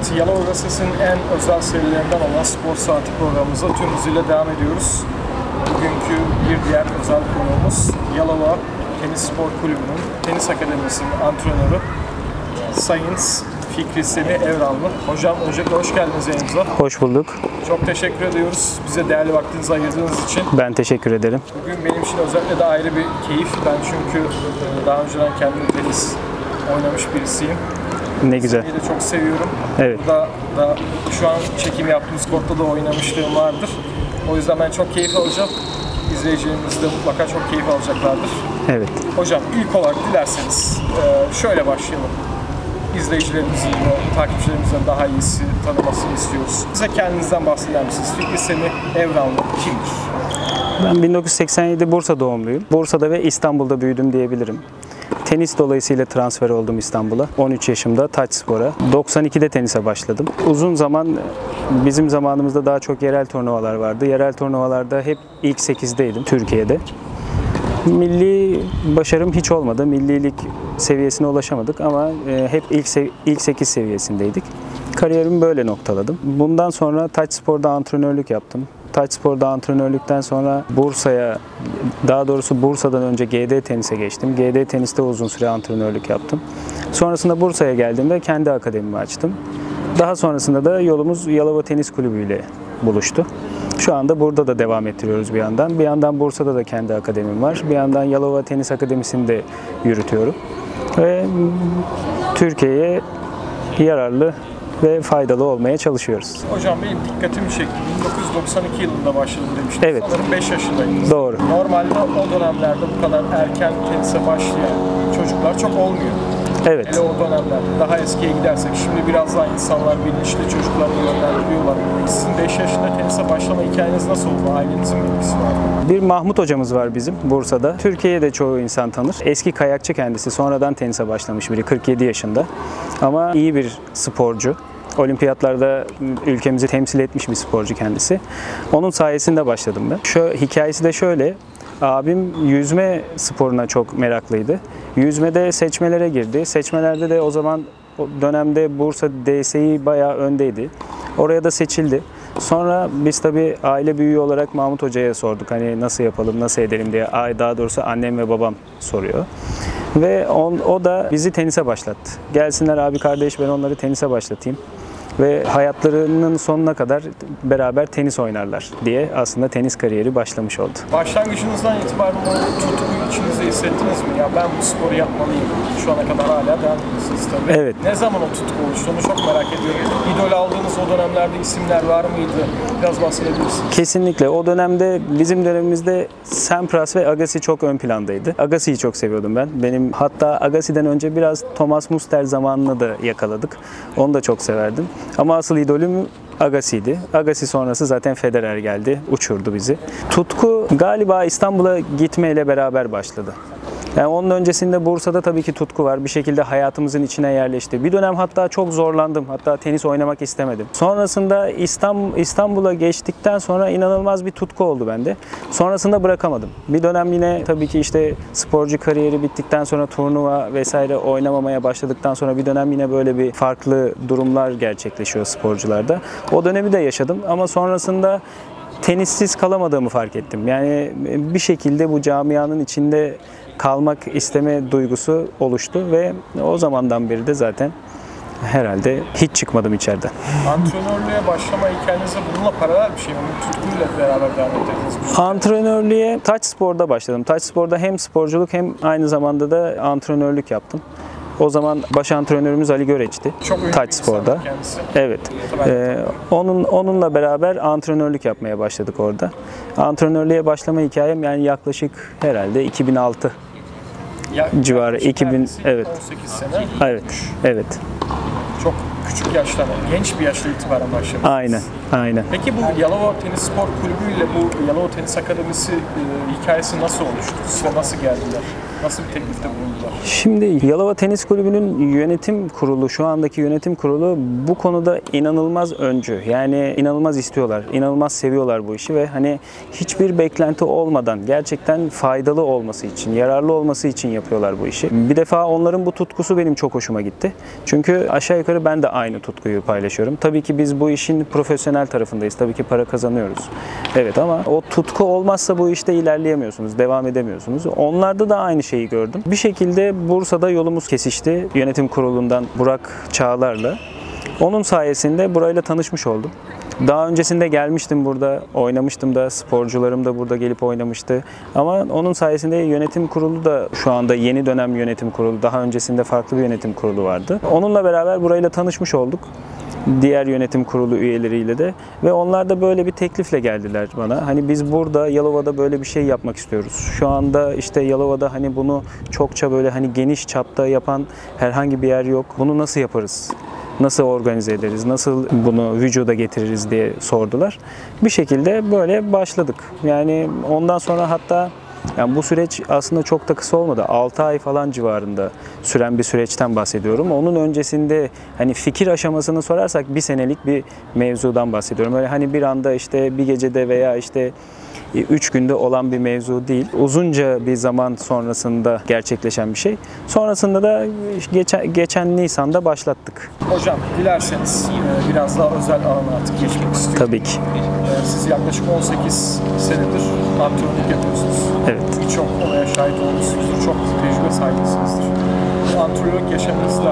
Evet, Yalova Gazetesi'nin en özel serilerinden olan Spor Saati programımıza tüm hızıyla devam ediyoruz. Bugünkü bir diğer özel konuğumuz Yalova Tenis Spor Kulübü'nün Tenis Akademisi'nin antrenörü Sayın Fikri Semih Evranlı. Hocam öncelikle hoş geldiniz yayınımıza. Hoş bulduk. Çok teşekkür ediyoruz bize değerli vaktinizi ayırdığınız için. Ben teşekkür ederim. Bugün benim için özellikle de ayrı bir keyif. Ben çünkü daha önceden kendim tenis oynamış birisiyim. Ne güzel. Semih'i de çok seviyorum. Evet. Burada da şu an çekim yaptığımız kortta da oynamışlığım vardır. O yüzden ben çok keyif alacağım. İzleyicilerimiz de mutlaka çok keyif alacaklardır. Evet. Hocam ilk olarak dilerseniz şöyle başlayalım. İzleyicilerimizin ve takipçilerimizin daha iyisi tanımasını istiyoruz. Bize kendinizden bahseder misiniz? Fikri Semih Evranlı kimdir? Ben 1987 Bursa doğumluyum. Bursa'da ve İstanbul'da büyüdüm diyebilirim. Tenis dolayısıyla transfer oldum İstanbul'a. 13 yaşımda Taçspor'a. 92'de tenise başladım. Uzun zaman bizim zamanımızda daha çok yerel turnuvalar vardı. Yerel turnuvalarda hep ilk 8'deydim Türkiye'de. Milli başarım hiç olmadı. Millilik seviyesine ulaşamadık ama hep ilk 8 seviyesindeydik. Kariyerimi böyle noktaladım. Bundan sonra Taçspor'da antrenörlük yaptım. Taçspor'da antrenörlükten sonra Bursa'ya, daha doğrusu Bursa'dan önce GD Tenis'e geçtim. GD Tenis'te uzun süre antrenörlük yaptım. Sonrasında Bursa'ya geldiğimde kendi akademimi açtım. Daha sonrasında da yolumuz Yalova Tenis Kulübü ile buluştu. Şu anda burada da devam ettiriyoruz bir yandan. Bir yandan Bursa'da da kendi akademim var. Bir yandan Yalova Tenis Akademisi'ni de yürütüyorum. Ve Türkiye'ye yararlı ve faydalı olmaya çalışıyoruz. Hocam benim dikkatimi çekti. 1992 yılında başladım demiştiniz. Evet. Sanırım 5 yaşındaydınız. Doğru. Normalde o dönemlerde bu kadar erken tenise başlayan çocuklar çok olmuyor. Evet. Hele o dönemlerde. Daha eskiye gidersek şimdi biraz daha insanlar bilinçli çocuklarını yönlendiriyorlar. Sizin 5 yaşında tenise başlama hikayeniz nasıl oldu? Ailenizin bilgisi var mı? Bir Mahmut hocamız var bizim Bursa'da. Türkiye'de çoğu insan tanır. Eski kayakçı kendisi. Sonradan tenise başlamış biri. 47 yaşında. Ama iyi bir sporcu. Olimpiyatlarda ülkemizi temsil etmiş bir sporcu kendisi. Onun sayesinde başladım ben. Hikayesi de şöyle. Abim yüzme sporuna çok meraklıydı. Yüzmede seçmelere girdi. Seçmelerde de o zaman o dönemde Bursa DSİ bayağı öndeydi. Oraya da seçildi. Sonra biz tabii aile büyüğü olarak Mahmut Hoca'ya sorduk. Hani nasıl yapalım, nasıl edelim diye. Daha doğrusu annem ve babam soruyor. Ve o da bizi tenise başlattı. Gelsinler abi kardeş ben onları tenise başlatayım. Ve hayatlarının sonuna kadar beraber tenis oynarlar diye aslında tenis kariyeri başlamış oldu. Başlangıcınızdan itibaren o tutkuyu içinizde hissettiniz mi? Ya ben bu sporu yapmalıyım. Şu ana kadar hala devam ediyorsunuz tabii. Evet. Ne zaman o tutku oluştu onu çok merak ediyorum. İdol aldığınız o dönemlerde isimler var mıydı? Biraz bahsedebilirsiniz. Kesinlikle. O dönemde bizim dönemimizde Sampras ve Agassi çok ön plandaydı. Agassi'yi çok seviyordum ben. Benim hatta Agassi'den önce biraz Thomas Muster zamanını da yakaladık. Onu da çok severdim. Ama asıl idolüm Agassi'ydi. Agassi sonrası zaten Federer geldi, uçurdu bizi. Tutku galiba İstanbul'a gitmeyle beraber başladı. Yani onun öncesinde Bursa'da tabii ki tutku var. Bir şekilde hayatımızın içine yerleşti. Bir dönem hatta çok zorlandım. Hatta tenis oynamak istemedim. Sonrasında İstanbul'a geçtikten sonra inanılmaz bir tutku oldu bende. Sonrasında bırakamadım. Bir dönem yine tabii ki işte sporcu kariyeri bittikten sonra turnuva vesaire oynamamaya başladıktan sonra bir dönem yine böyle bir farklı durumlar gerçekleşiyor sporcularda. O dönemi de yaşadım ama sonrasında tenissiz kalamadığımı fark ettim. Yani bir şekilde bu camianın içinde kalmak isteme duygusu oluştu ve o zamandan beri de zaten herhalde hiç çıkmadım içeriden. Antrenörlüğe başlama hikayenizde bununla paralel bir şey mi? Tutkuyla beraber devam ettiniz. Antrenörlüğe Taçspor'da başladım. Taçspor'da hem sporculuk hem aynı zamanda da antrenörlük yaptım. O zaman baş antrenörümüz Ali Göreç'ti. Taçspor'da. Evet. Onunla beraber antrenörlük yapmaya başladık orada. Antrenörlüğe başlama hikayem yani yaklaşık herhalde 2006 civarı. 2000 evet. 18 sene. Evet. Evet. Çok küçük yaştan, genç bir yaşta itibaren başlamışsınız. Aynen. Peki bu Yalova Tenis Spor Kulübü ile bu Yalova Tenis Akademisi hikayesi nasıl oluştu? Size nasıl geldiler? Nasıl bir teklifte bulundular? Şimdi Yalova Tenis Kulübü'nün yönetim kurulu, şu andaki yönetim kurulu bu konuda inanılmaz öncü. Yani inanılmaz istiyorlar, inanılmaz seviyorlar bu işi ve hani hiçbir beklenti olmadan gerçekten faydalı olması için, yararlı olması için yapıyorlar bu işi. Bir defa onların bu tutkusu benim çok hoşuma gitti. Çünkü aşağı yukarı ben de aynı tutkuyu paylaşıyorum. Tabii ki biz bu işin profesyonel tarafındayız. Tabii ki para kazanıyoruz. Evet, ama o tutku olmazsa bu işte ilerleyemiyorsunuz, devam edemiyorsunuz. Onlarda da aynı şeyi gördüm. Bir şekilde Bursa'da yolumuz kesişti. Yönetim kurulundan Burak Çağlar'la. Onun sayesinde burayla tanışmış oldum. Daha öncesinde gelmiştim, burada oynamıştım da, sporcularım da burada gelip oynamıştı. Ama onun sayesinde yönetim kurulu da, şu anda yeni dönem yönetim kurulu, daha öncesinde farklı bir yönetim kurulu vardı. Onunla beraber burayla tanışmış olduk. Diğer yönetim kurulu üyeleriyle de, ve onlar da böyle bir teklifle geldiler bana. Hani biz burada Yalova'da böyle bir şey yapmak istiyoruz. Şu anda işte Yalova'da hani bunu çokça böyle hani geniş çapta yapan herhangi bir yer yok. Bunu nasıl yaparız? Nasıl organize ederiz, nasıl bunu vücuda getiririz diye sordular. Bir şekilde böyle başladık. Yani ondan sonra hatta yani bu süreç aslında çok da kısa olmadı. 6 ay falan civarında süren bir süreçten bahsediyorum. Onun öncesinde hani fikir aşamasını sorarsak 1 senelik bir mevzudan bahsediyorum. Öyle hani bir anda işte bir gecede veya işte 3 günde olan bir mevzu değil. Uzunca bir zaman sonrasında gerçekleşen bir şey. Sonrasında da geçen Nisan'da başlattık. Hocam dilerseniz biraz daha özel alana artık geçmek istiyorum. Tabii ki. Siz yaklaşık 18 senedir antrenörlük yapıyorsunuz. Evet. Birçok olaya şahit olmuşsunuzdur. Çok tecrübe sahibisinizdir. Bu antrenörlük yaşamınızda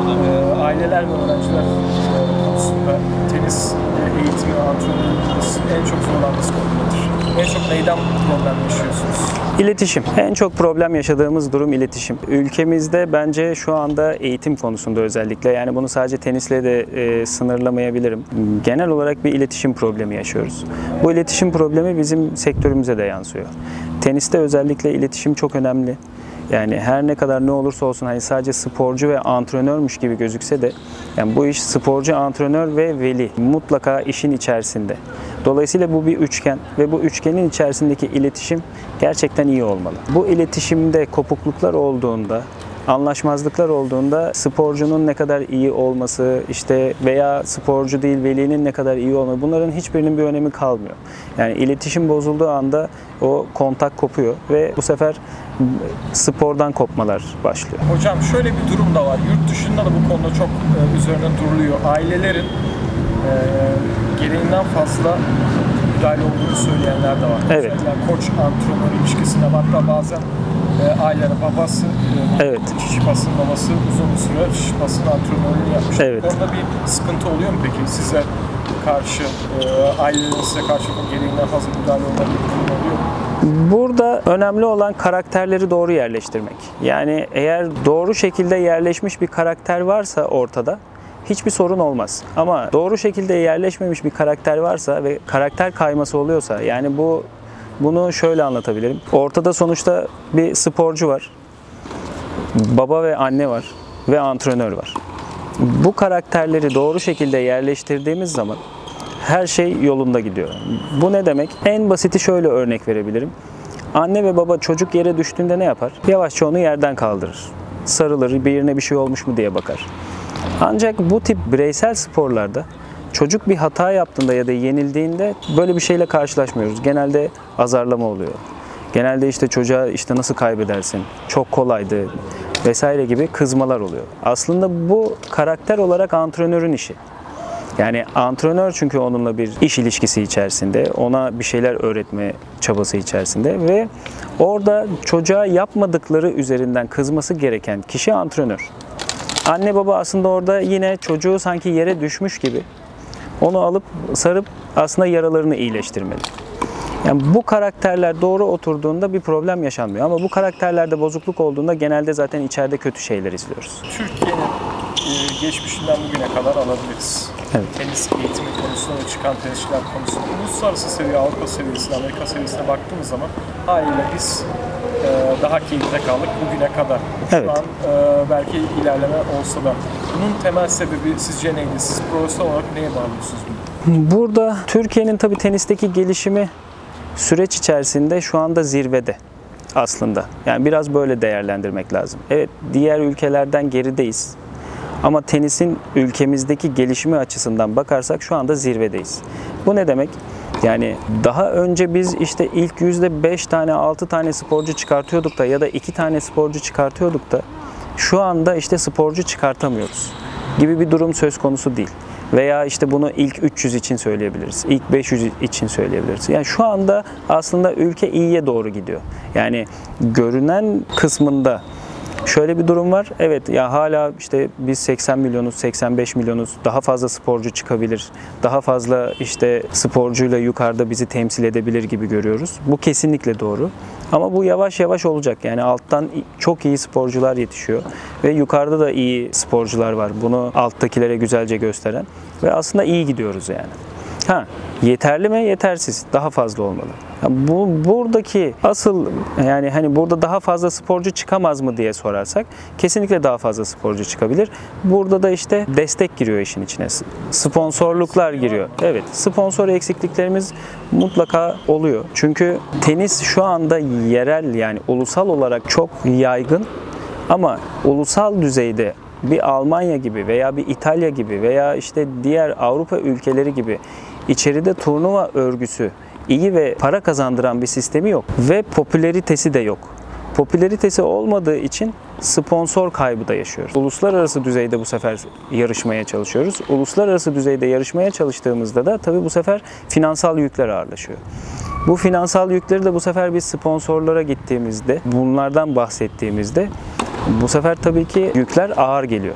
aileler ve öğrenciler konusunda tenis eğitimi ve antrenörlüğünüz en çok zorlandığınız konu nedir? En çok neyden problem yaşıyorsunuz? İletişim. En çok problem yaşadığımız durum iletişim. Ülkemizde bence şu anda eğitim konusunda özellikle, yani bunu sadece tenisle de sınırlamayabilirim. Genel olarak bir iletişim problemi yaşıyoruz. Bu iletişim problemi bizim sektörümüze de yansıyor. Teniste özellikle iletişim çok önemli. Yani her ne kadar ne olursa olsun hani sadece sporcu ve antrenörmüş gibi gözükse de yani bu iş sporcu, antrenör ve veli mutlaka işin içerisinde. Dolayısıyla bu bir üçgen ve bu üçgenin içerisindeki iletişim gerçekten iyi olmalı. Bu iletişimde kopukluklar olduğunda, anlaşmazlıklar olduğunda sporcunun ne kadar iyi olması işte veya sporcu değil velinin ne kadar iyi olması, bunların hiçbirinin bir önemi kalmıyor. Yani iletişim bozulduğu anda o kontak kopuyor ve bu sefer spordan kopmalar başlıyor. Hocam şöyle bir durum da var. Yurt dışında da bu konuda çok üzerine duruluyor. Ailelerin gereğinden fazla müdahale olduğunu söyleyenler de var. Evet. Mesela koç antrenör ilişkisinde hatta bazen ailelere babası, evet. Şişpas'ın babası uzun bir süre Şişpas'ın antrenörlüğünü yapmış. Evet. Orada bir sıkıntı oluyor mu peki size karşı, ailelerin size karşı gereğinden fazla müdahale olabilir oluyor mu? Burada önemli olan karakterleri doğru yerleştirmek. Yani eğer doğru şekilde yerleşmiş bir karakter varsa ortada hiçbir sorun olmaz. Ama doğru şekilde yerleşmemiş bir karakter varsa ve karakter kayması oluyorsa, yani bunu şöyle anlatabilirim. Ortada sonuçta bir sporcu var, baba ve anne var ve antrenör var. Bu karakterleri doğru şekilde yerleştirdiğimiz zaman her şey yolunda gidiyor. Bu ne demek? En basiti şöyle örnek verebilirim. Anne ve baba çocuk yere düştüğünde ne yapar? Yavaşça onu yerden kaldırır. Sarılır, birine bir şey olmuş mu diye bakar. Ancak bu tip bireysel sporlarda çocuk bir hata yaptığında ya da yenildiğinde böyle bir şeyle karşılaşmıyoruz. Genelde azarlama oluyor. Genelde işte çocuğa işte nasıl kaybedersin, çok kolaydı vesaire gibi kızmalar oluyor. Aslında bu karakter olarak antrenörün işi. Yani antrenör çünkü onunla bir iş ilişkisi içerisinde, ona bir şeyler öğretme çabası içerisinde ve orada çocuğa yapmadıkları üzerinden kızması gereken kişi antrenör. Anne baba aslında orada yine çocuğu sanki yere düşmüş gibi onu alıp sarıp aslında yaralarını iyileştirmeli. Yani bu karakterler doğru oturduğunda bir problem yaşanmıyor ama bu karakterlerde bozukluk olduğunda genelde zaten içeride kötü şeyler izliyoruz. Türkiye'nin geçmişinden bugüne kadar alabiliriz. Evet. Tenis eğitimi konusunda ve çıkan tenisçiler konusunda uluslararası seviye, Avrupa seviyesine, Amerika seviyesine baktığımız zaman haliyle biz daha keyifte kaldık bugüne kadar. Şu Evet. an belki ilerleme olsa da bunun temel sebebi sizce neydi? Siz profesyonel olarak neye bağlıyorsunuz bunu? Burada Türkiye'nin tabii tenisteki gelişimi süreç içerisinde şu anda zirvede aslında. Yani biraz böyle değerlendirmek lazım. Evet, diğer ülkelerden gerideyiz. Ama tenisin ülkemizdeki gelişimi açısından bakarsak şu anda zirvedeyiz. Bu ne demek? Yani daha önce biz işte ilk %5 tane, 6 tane sporcu çıkartıyorduk da ya da 2 tane sporcu çıkartıyorduk da şu anda işte sporcu çıkartamıyoruz. gibi bir durum söz konusu değil. Veya işte bunu ilk 300 için söyleyebiliriz, ilk 500 için söyleyebiliriz. Yani şu anda aslında ülke iyiye doğru gidiyor. Yani görünen kısmında şöyle bir durum var. Evet ya hala işte biz 80 milyonuz, 85 milyonuz. Daha fazla sporcu çıkabilir. Daha fazla işte sporcuyla yukarıda bizi temsil edebilir gibi görüyoruz. Bu kesinlikle doğru. Ama bu yavaş yavaş olacak. Yani alttan çok iyi sporcular yetişiyor ve yukarıda da iyi sporcular var. Bunu alttakilere güzelce gösteren ve aslında iyi gidiyoruz yani. Yeterli mi? Yetersiz. Daha fazla olmalı. Buradaki asıl yani hani burada daha fazla sporcu çıkamaz mı diye sorarsak kesinlikle daha fazla sporcu çıkabilir. Burada da işte destek giriyor işin içine. Sponsorluklar giriyor. Evet, sponsor eksikliklerimiz mutlaka oluyor. Çünkü tenis şu anda yerel yani ulusal olarak çok yaygın ama ulusal düzeyde bir Almanya gibi veya bir İtalya gibi veya işte diğer Avrupa ülkeleri gibi içeride turnuva örgüsü iyi ve para kazandıran bir sistemi yok ve popülaritesi de yok. Popülaritesi olmadığı için sponsor kaybı da yaşıyoruz. Uluslararası düzeyde bu sefer yarışmaya çalışıyoruz. Uluslararası düzeyde yarışmaya çalıştığımızda da tabii bu sefer finansal yükler ağırlaşıyor. Bu finansal yükleri de bu sefer biz sponsorlara gittiğimizde, bunlardan bahsettiğimizde bu sefer tabii ki yükler ağır geliyor.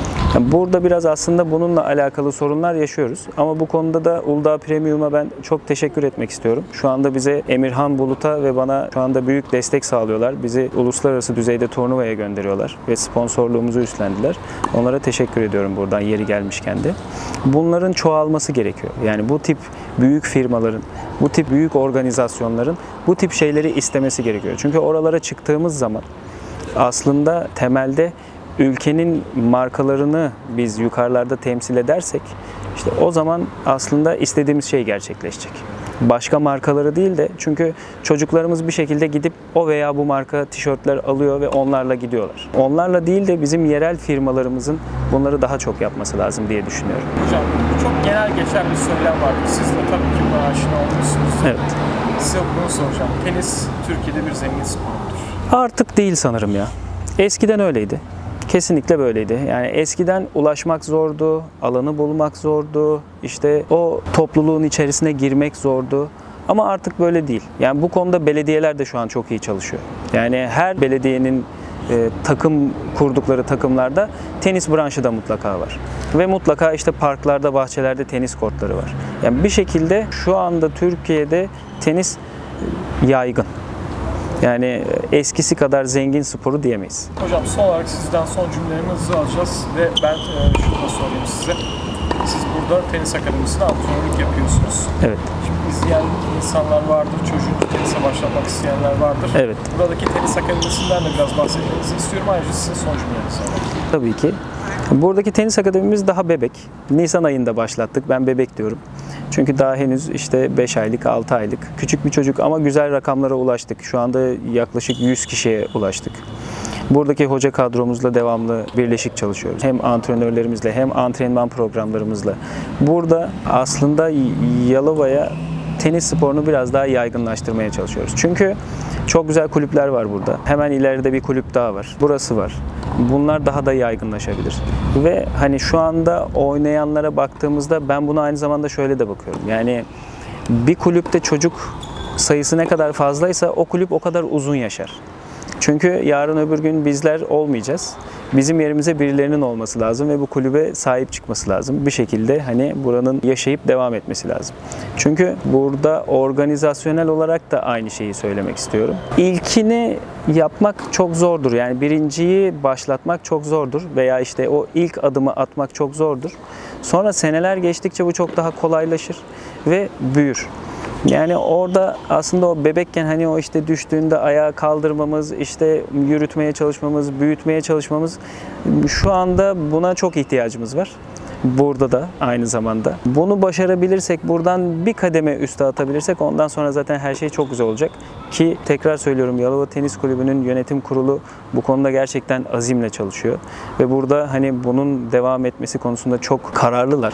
Burada biraz aslında bununla alakalı sorunlar yaşıyoruz. Ama bu konuda da Uludağ Premium'a ben çok teşekkür etmek istiyorum. Şu anda bize Emirhan Bulut'a ve bana şu anda büyük destek sağlıyorlar. Bizi uluslararası düzeyde turnuvaya gönderiyorlar ve sponsorluğumuzu üstlendiler. Onlara teşekkür ediyorum buradan yeri gelmişken de. Bunların çoğalması gerekiyor. Yani bu tip büyük firmaların, bu tip büyük organizasyonların bu tip şeyleri istemesi gerekiyor. Çünkü oralara çıktığımız zaman aslında temelde ülkenin markalarını biz yukarılarda temsil edersek işte o zaman aslında istediğimiz şey gerçekleşecek. Başka markaları değil de çünkü çocuklarımız bir şekilde gidip o veya bu marka tişörtler alıyor ve onlarla gidiyorlar. Onlarla değil de bizim yerel firmalarımızın bunları daha çok yapması lazım diye düşünüyorum. Hocam çok genel geçer bir söylem var. Siz de tabii ki buna aşina olmuşsunuz. Evet. Size bunu soracağım. Tenis Türkiye'de bir zengin spordur. Artık değil sanırım ya. Eskiden öyleydi. Kesinlikle böyleydi. Yani eskiden ulaşmak zordu, alanı bulmak zordu, işte o topluluğun içerisine girmek zordu. Ama artık böyle değil. Yani bu konuda belediyeler de şu an çok iyi çalışıyor. Yani her belediyenin takım kurdukları takımlarda tenis branşı da mutlaka var. Ve mutlaka işte parklarda, bahçelerde tenis kortları var. Yani bir şekilde şu anda Türkiye'de tenis yaygın. Yani eskisi kadar zengin sporu diyemeyiz. Hocam son olarak sizden son cümlelerinizi alacağız ve ben şunu da sorayım size. Siz burada tenis akademisinde antrenörlük yapıyorsunuz. Evet. Şimdi izleyen insanlar vardır, çocuğunu tenise başlatmak isteyenler vardır. Evet. Buradaki tenis akademisinden de biraz bahsetmenizi istiyorum. Ayrıca sizin son cümlenizi alayım. Tabii ki. Buradaki tenis akademimiz daha bebek. Nisan ayında başlattık. Ben bebek diyorum. Çünkü daha henüz işte 5 aylık, 6 aylık. Küçük bir çocuk ama güzel rakamlara ulaştık. Şu anda yaklaşık 100 kişiye ulaştık. Buradaki hoca kadromuzla devamlı birleşik çalışıyoruz. Hem antrenörlerimizle hem antrenman programlarımızla. Burada aslında Yalova'ya tenis sporunu biraz daha yaygınlaştırmaya çalışıyoruz. Çünkü çok güzel kulüpler var burada. Hemen ileride bir kulüp daha var. Burası var. Bunlar daha da yaygınlaşabilir. Ve hani şu anda oynayanlara baktığımızda ben buna aynı zamanda şöyle de bakıyorum. Yani bir kulüpte çocuk sayısı ne kadar fazlaysa o kulüp o kadar uzun yaşar. Çünkü yarın öbür gün bizler olmayacağız. Bizim yerimize birilerinin olması lazım ve bu kulübe sahip çıkması lazım. Bir şekilde hani buranın yaşayıp devam etmesi lazım. Çünkü burada organizasyonel olarak da aynı şeyi söylemek istiyorum. İlkini yapmak çok zordur. Yani birinciyi başlatmak çok zordur veya işte o ilk adımı atmak çok zordur. Sonra seneler geçtikçe bu çok daha kolaylaşır ve büyür. Yani orada aslında o bebekken hani o işte düştüğünde ayağa kaldırmamız, işte yürütmeye çalışmamız, büyütmeye çalışmamız şu anda buna çok ihtiyacımız var. Burada da aynı zamanda. Bunu başarabilirsek, buradan bir kademe üste atabilirsek ondan sonra zaten her şey çok güzel olacak. Ki tekrar söylüyorum Yalova Tenis Kulübü'nün yönetim kurulu bu konuda gerçekten azimle çalışıyor. Ve burada hani bunun devam etmesi konusunda çok kararlılar.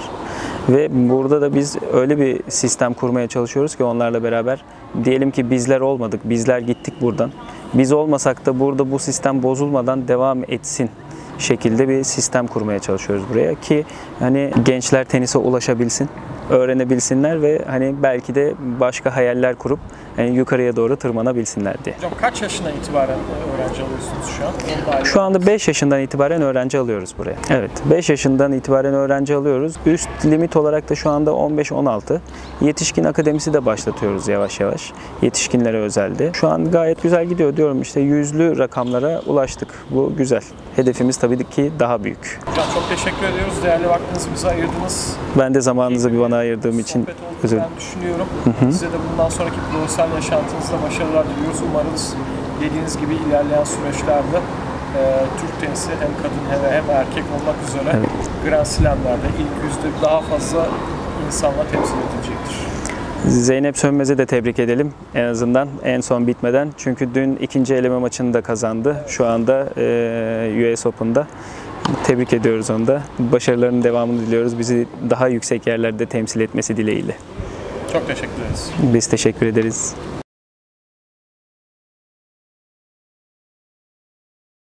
Ve burada da biz öyle bir sistem kurmaya çalışıyoruz ki onlarla beraber diyelim ki bizler olmadık, bizler gittik buradan. Biz olmasak da burada bu sistem bozulmadan devam etsin şekilde bir sistem kurmaya çalışıyoruz buraya ki hani gençler tenise ulaşabilsin, öğrenebilsinler ve hani belki de başka hayaller kurup yani yukarıya doğru tırmanabilsinler diye. Hocam kaç yaşından itibaren öğrenci alıyorsunuz şu an? Şu anda 5 yaşından itibaren öğrenci alıyoruz buraya. Evet, 5 yaşından itibaren öğrenci alıyoruz. Üst limit olarak da şu anda 15-16. Yetişkin akademisi de başlatıyoruz yavaş yavaş. Yetişkinlere özelde. Şu an gayet güzel gidiyor diyorum işte yüzlü rakamlara ulaştık. Bu güzel. Hedefimiz tabii ki daha büyük. Hocam çok teşekkür ediyoruz. Değerli vaktinizi bize ayırdınız. Ben de zamanınızı bir bana ayırdığım için Sohbet oldu özür ben düşünüyorum. Size de bundan sonraki profesyonel yaşantınızda başarılar diliyoruz. Umarız dediğiniz gibi ilerleyen süreçlerde Türk tenisi hem kadın hem erkek olmak üzere Grand Slam'lerde ilk yüzde daha fazla insanla temsil edilecektir. Zeynep Sönmez'e de tebrik edelim en azından en son bitmeden. Çünkü dün ikinci eleme maçını da kazandı. Şu anda US Open'da. Tebrik ediyoruz onu da. Başarılarının devamını diliyoruz. Bizi daha yüksek yerlerde temsil etmesi dileğiyle. Çok teşekkür ederiz. Biz teşekkür ederiz.